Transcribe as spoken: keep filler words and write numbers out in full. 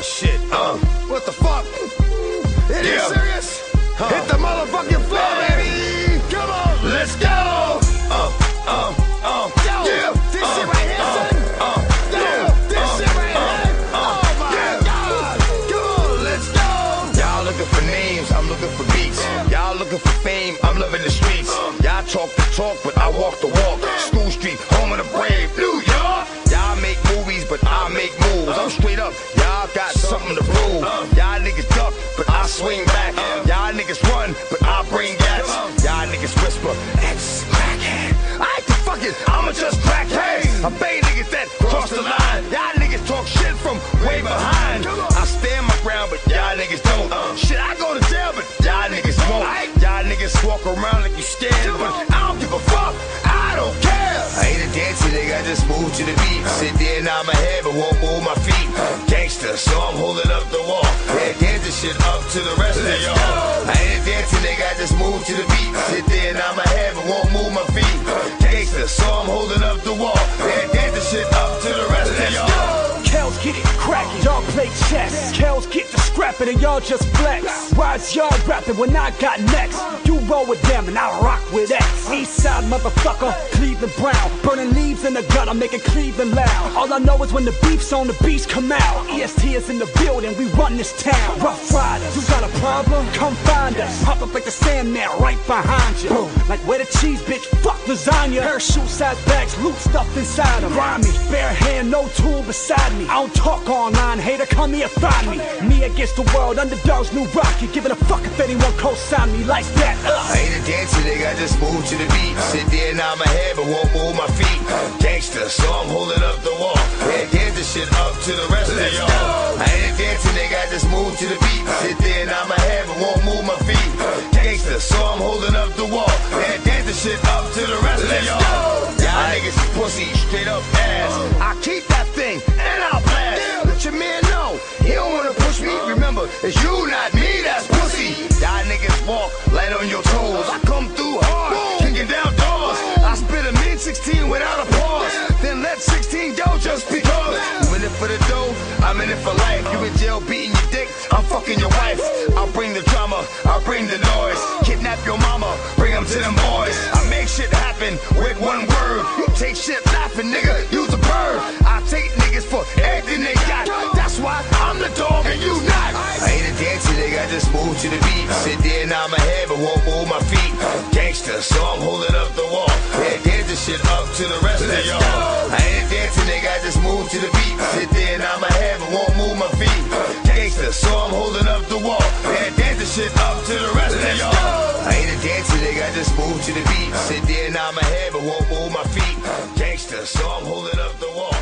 shit. Uh, what the fuck? It yeah. is serious? Huh. Hit the motherfucking floor, baby. Come on, let's go. Uh, uh, uh, Yo, yeah. This uh, shit right here, uh, son. Uh, Yo, yeah. this uh, shit right uh, here. Uh, oh my yeah. God. Come on, let's go. Y'all looking for names, I'm looking for beats. Y'all looking for fame, I'm living the streets. Y'all talk the talk, but I walk the walk. School Street, home of the brave, New York. Y'all make movies, but I make moves. I'm straight up, y'all got something to prove. Y'all niggas duck, but I swing back. Y'all niggas run, but I bring gas. Y'all niggas whisper, X crackhead. I ain't the fucking, I'ma just crack hey. I pay niggas that cross the line. Y'all niggas talk shit from way behind. I stand my ground, but y'all niggas don't. Shit, I go to jail, but y'all niggas won't. Y'all niggas walk around like you scared, but I don't give a fuck. I don't care. I ain't a dancer, nigga, I just move to the beat. Sit there and nod my head, but won't move my feet. Gangster, so I'm holding up the wall. Yeah, dance this shit up to the rest of y'all. I ain't a dancer, nigga, I just move to the beat. Sit there and nod my head, but won't move my feet. Gangster, so I'm holding up the wall. Yeah, dance this shit up to the rest of y'all. Kells get it crackin', y'all play chess. Kells get the scrappin' and y'all just flex. Why's y'all rapping when I got next? You roll with them and I rock with X. Eastside motherfucker, Cleveland Brown. Burning leaves in the gutter, making Cleveland loud. All I know is when the beef's on, the beats come out. E S T is in the building, we run this town. Rough Riders, you got a problem? Come find us. Pop up like the Sandman right behind you. Boom. Like where the cheese, bitch, fuck lasagna. Parachute size bags, loot stuff inside them. Grimy, bare hand, no tool beside me. I don't talk online, hater, come here, find me. Me against the world, underdogs, new rocky. Giving a fuck if anyone co-sign me like that. uh. I ain't a dancer, nigga, I just move to the beat. Sit there and nod my head, but won't move my feet. Gangster, so I'm holding up the wall. Yeah, dance this shit up to the rest of y'all. I ain't a dancer, nigga, I just move to the beat. Sit there and nod my head, but won't move my feet. Gangster, so I'm holding up the wall. Yeah, dance this shit up to the rest of y'all. Y'all niggas pussy, straight up ass. I keep that thing and I'll blast. Let your man know, he don't wanna push me. Remember, it's you, not me, that's pussy. Y'all niggas walk light on your toes. I come through hard, kicking down doors. I spit a mean sixteen without a pause. Then let sixteen go just because. You in it for the dough, I'm in it for life. You in jail beating your dick, I'm fucking your wife. I'll bring the drama, I'll bring the noise. Kidnap your mama, bring them to them boys. I make shit happen with one word. You take shit laughing, nigga, use a bird. I take niggas for everything they got. That's why I'm the dog and you not. I ain't a dancer, nigga, I just move to the beat. Sit there and nod my head, but won't move my feet. Gangster, so I'm holding up the wall. Yeah, dance this shit up to the rest of y'all. I ain't a dancer, nigga, I just move to the beat. Sit there and nod my head, but won't move my feet. Gangster, so I'm holding up the wall. Yeah, dance this shit up to the rest of y'all. I ain't a dancer, nigga, I just move to the beat. Sit there and nod my head, but won't move my feet. Gangster, so I'm holding up the wall.